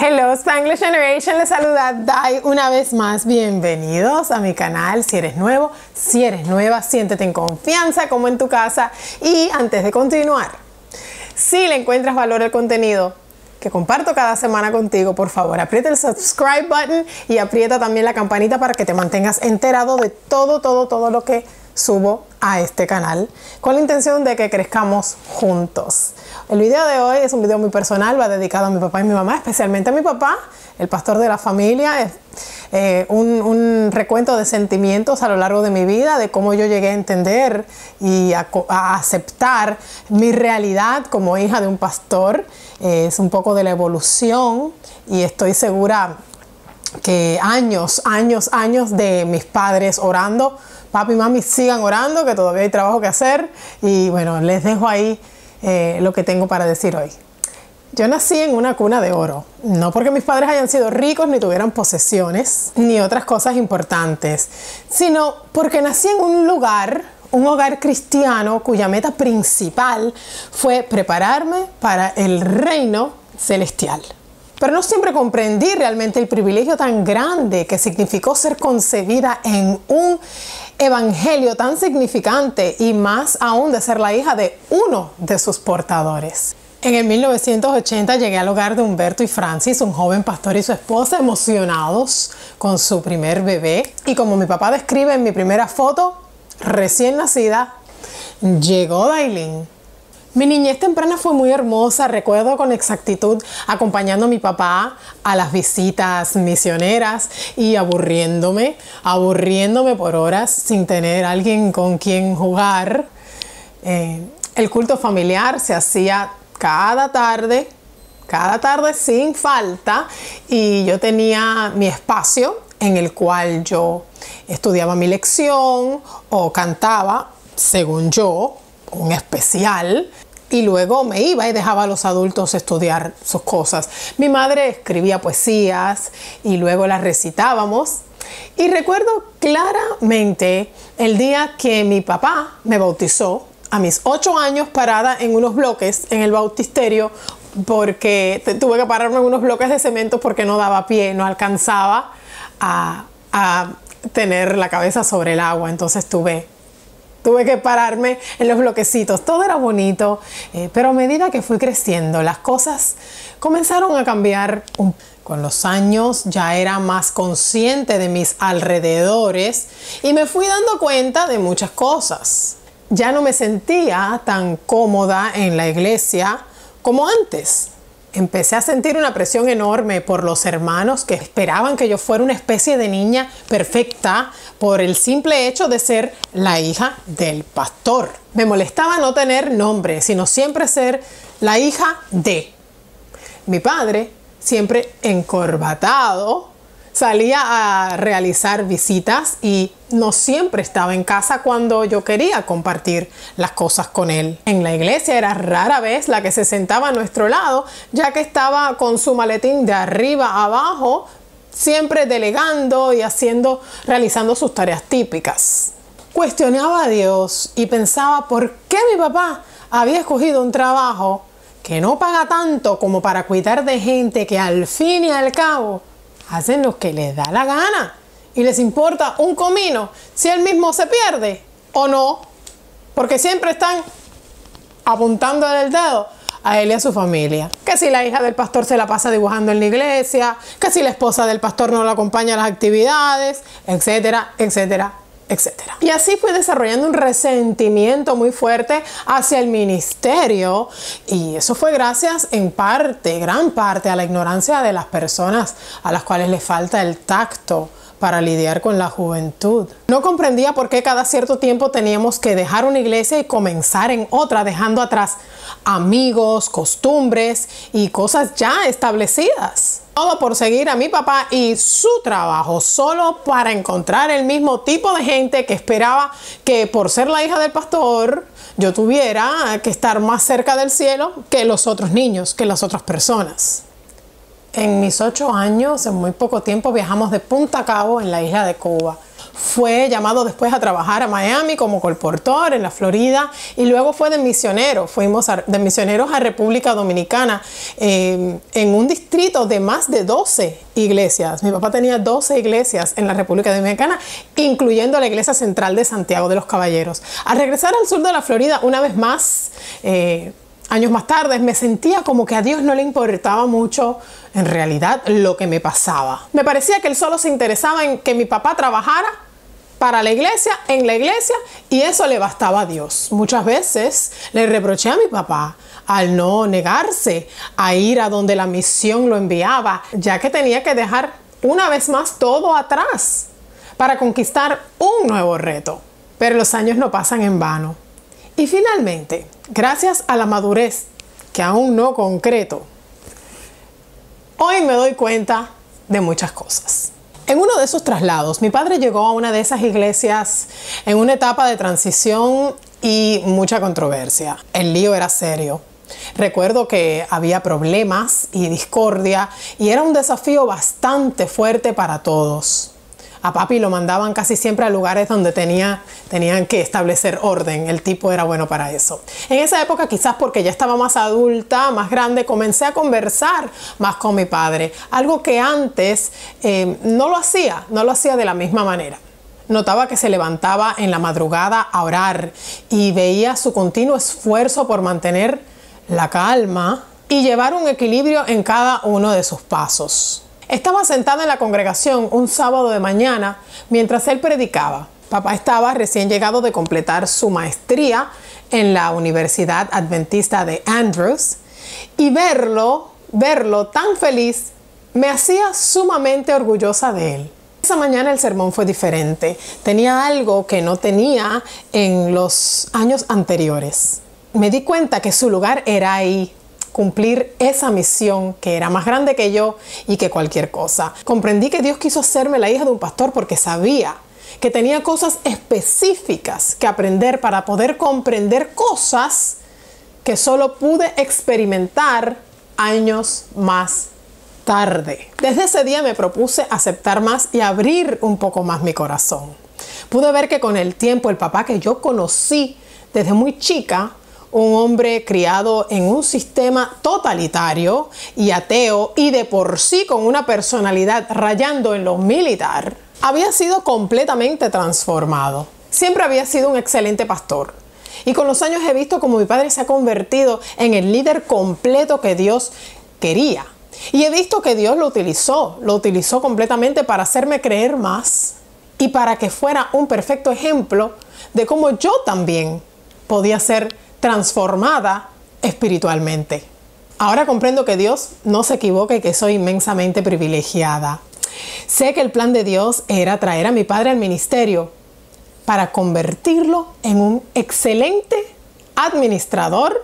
Hello Spanglish Generation, les saluda Dai una vez más. Bienvenidos a mi canal. Si eres nuevo, si eres nueva, siéntete en confianza como en tu casa. Y antes de continuar, si le encuentras valor al contenido que comparto cada semana contigo, por favor aprieta el subscribe button y aprieta también la campanita para que te mantengas enterado de todo lo que subo a este canal, con la intención de que crezcamos juntos. El video de hoy es un video muy personal, va dedicado a mi papá y mi mamá, especialmente a mi papá, el pastor de la familia. Es un recuento de sentimientos a lo largo de mi vida, de cómo yo llegué a entender y a aceptar mi realidad como hija de un pastor. Es un poco de la evolución y estoy segura que años de mis padres orando. Papi y mami, sigan orando, que todavía hay trabajo que hacer. Y bueno, les dejo ahí lo que tengo para decir hoy. Yo nací en una cuna de oro. No porque mis padres hayan sido ricos, ni tuvieran posesiones, ni otras cosas importantes, sino porque nací en un hogar cristiano cuya meta principal fue prepararme para el reino celestial. Pero no siempre comprendí realmente el privilegio tan grande que significó ser concebida en un evangelio tan significante y más aún de ser la hija de uno de sus portadores. En el 1980 llegué al hogar de Humberto y Francis, un joven pastor y su esposa, emocionados con su primer bebé. Y como mi papá describe en mi primera foto, recién nacida, llegó Dailin. Mi niñez temprana fue muy hermosa. Recuerdo con exactitud acompañando a mi papá a las visitas misioneras y aburriéndome por horas sin tener alguien con quien jugar. El culto familiar se hacía cada tarde sin falta, y yo tenía mi espacio en el cual yo estudiaba mi lección o cantaba, según yo, un especial, y luego me iba y dejaba a los adultos estudiar sus cosas. Mi madre escribía poesías y luego las recitábamos. Y recuerdo claramente el día que mi papá me bautizó a mis 8 años, parada en unos bloques en el bautisterio, porque tuve que pararme en unos bloques de cemento porque no daba pie, no alcanzaba a tener la cabeza sobre el agua. Entonces tuve que pararme en los bloquecitos. Todo era bonito, pero a medida que fui creciendo, las cosas comenzaron a cambiar. Con los años ya era más consciente de mis alrededores y me fui dando cuenta de muchas cosas. Ya no me sentía tan cómoda en la iglesia como antes. Empecé a sentir una presión enorme por los hermanos que esperaban que yo fuera una especie de niña perfecta por el simple hecho de ser la hija del pastor. Me molestaba no tener nombre, sino siempre ser la hija de. Mi padre, siempre encorbatado, salía a realizar visitas y no siempre estaba en casa cuando yo quería compartir las cosas con él. En la iglesia era rara vez la que se sentaba a nuestro lado, ya que estaba con su maletín de arriba a abajo, siempre delegando y realizando sus tareas típicas. Cuestionaba a Dios y pensaba por qué mi papá había escogido un trabajo que no paga tanto como para cuidar de gente que al fin y al cabo hacen lo que les da la gana y les importa un comino si él mismo se pierde o no, porque siempre están apuntando el dedo a él y a su familia. Que si la hija del pastor se la pasa dibujando en la iglesia, que si la esposa del pastor no lo acompaña a las actividades, etcétera, etcétera, etcétera. Y así fui desarrollando un resentimiento muy fuerte hacia el ministerio, y eso fue gracias en parte, gran parte, a la ignorancia de las personas a las cuales les falta el tacto para lidiar con la juventud. No comprendía por qué cada cierto tiempo teníamos que dejar una iglesia y comenzar en otra, dejando atrás amigos, costumbres y cosas ya establecidas. Todo por seguir a mi papá y su trabajo, solo para encontrar el mismo tipo de gente que esperaba que por ser la hija del pastor yo tuviera que estar más cerca del cielo que los otros niños, que las otras personas. En mis 8 años, en muy poco tiempo, viajamos de Punta Cabo, en la isla de Cuba. Fue llamado después a trabajar a Miami como colportor en la Florida y luego fue de misionero. Fuimos de misioneros a República Dominicana en un distrito de más de 12 iglesias. Mi papá tenía 12 iglesias en la República Dominicana, incluyendo la iglesia central de Santiago de los Caballeros. Al regresar al sur de la Florida, una vez más, años más tarde, me sentía como que a Dios no le importaba mucho en realidad lo que me pasaba. Me parecía que Él solo se interesaba en que mi papá trabajara para la iglesia, en la iglesia, y eso le bastaba a Dios. Muchas veces le reproché a mi papá al no negarse a ir a donde la misión lo enviaba, ya que tenía que dejar una vez más todo atrás para conquistar un nuevo reto. Pero los años no pasan en vano. Y finalmente, gracias a la madurez que aún no concreto, hoy me doy cuenta de muchas cosas. En uno de esos traslados, mi padre llegó a una de esas iglesias en una etapa de transición y mucha controversia. El lío era serio. Recuerdo que había problemas y discordia y era un desafío bastante fuerte para todos. A papi lo mandaban casi siempre a lugares donde tenían que establecer orden. El tipo era bueno para eso. En esa época, quizás porque ya estaba más adulta, más grande, comencé a conversar más con mi padre. Algo que antes no lo hacía de la misma manera. Notaba que se levantaba en la madrugada a orar y veía su continuo esfuerzo por mantener la calma y llevar un equilibrio en cada uno de sus pasos. Estaba sentada en la congregación un sábado de mañana mientras él predicaba. Papá estaba recién llegado de completar su maestría en la Universidad Adventista de Andrews y verlo tan feliz me hacía sumamente orgullosa de él. Esa mañana el sermón fue diferente. Tenía algo que no tenía en los años anteriores. Me di cuenta que su lugar era ahí. Cumplir esa misión que era más grande que yo y que cualquier cosa. Comprendí que Dios quiso hacerme la hija de un pastor porque sabía que tenía cosas específicas que aprender para poder comprender cosas que solo pude experimentar años más tarde. Desde ese día me propuse aceptar más y abrir un poco más mi corazón. Pude ver que con el tiempo el papá que yo conocí desde muy chica, un hombre criado en un sistema totalitario y ateo y de por sí con una personalidad rayando en lo militar, había sido completamente transformado. Siempre había sido un excelente pastor. Y con los años he visto cómo mi padre se ha convertido en el líder completo que Dios quería. Y he visto que Dios lo utilizó completamente para hacerme creer más y para que fuera un perfecto ejemplo de cómo yo también podía ser transformada espiritualmente. Ahora comprendo que Dios no se equivoca y que soy inmensamente privilegiada. Sé que el plan de Dios era traer a mi padre al ministerio para convertirlo en un excelente administrador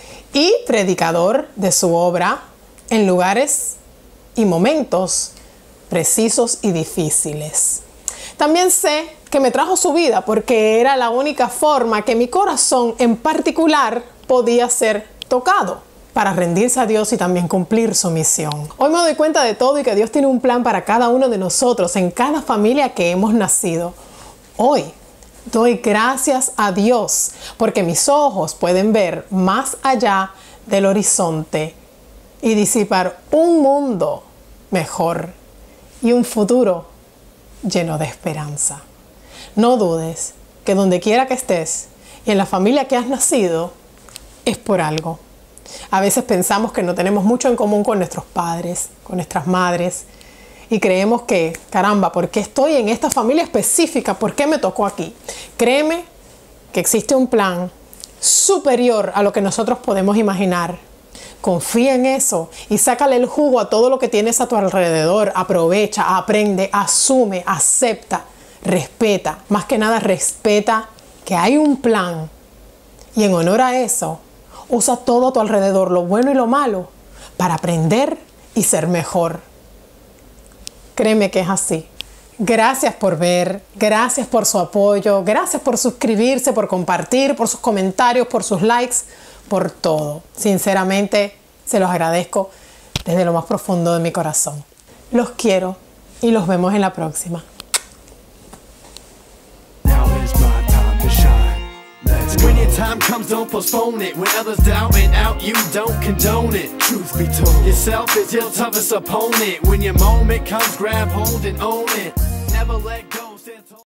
y predicador de su obra en lugares y momentos precisos y difíciles. También sé que me trajo su vida porque era la única forma que mi corazón en particular podía ser tocado para rendirse a Dios y también cumplir su misión. Hoy me doy cuenta de todo y que Dios tiene un plan para cada uno de nosotros, en cada familia que hemos nacido. Hoy doy gracias a Dios porque mis ojos pueden ver más allá del horizonte y disipar un mundo mejor y un futuro lleno de esperanza. No dudes que donde quiera que estés y en la familia que has nacido es por algo. A veces pensamos que no tenemos mucho en común con nuestros padres, con nuestras madres y creemos que, caramba, ¿por qué estoy en esta familia específica? ¿Por qué me tocó aquí? Créeme que existe un plan superior a lo que nosotros podemos imaginar. Confía en eso y sácale el jugo a todo lo que tienes a tu alrededor. Aprovecha, aprende, asume, acepta, respeta. Más que nada, respeta que hay un plan. Y en honor a eso, usa todo a tu alrededor, lo bueno y lo malo, para aprender y ser mejor. Créeme que es así. Gracias por ver, gracias por su apoyo, gracias por suscribirse, por compartir, por sus comentarios, por sus likes, por todo. Sinceramente, se los agradezco desde lo más profundo de mi corazón. Los quiero y los vemos en la próxima. time comes, don't postpone it. When others down and out, you don't condone it. Truth be told, yourself is your toughest opponent. When your moment comes, grab hold and own it. Never let go.